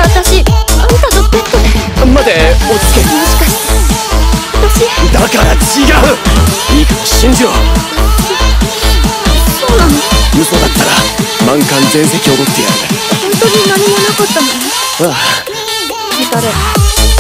私あんたとペットで。 待て、落ち着け。 もしかして私。 だから違う。いいから信じろ。 そうなの？ 嘘だったら満貫全席おごってやる。 本当に何もなかったの？ ああ。 誰？